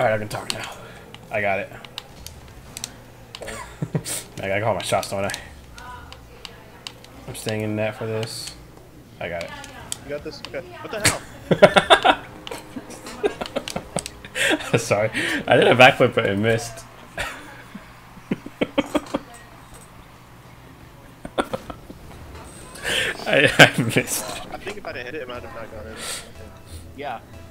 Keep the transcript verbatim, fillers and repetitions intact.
Alright, I can talk now. I got it. I gotta call my shots, don't I? I'm staying in net for this. I got it. You got this? Okay. What the hell? Sorry. I did a backflip, but it missed. I, I missed. I think if I'd have hit it, it might have not gone in. Yeah.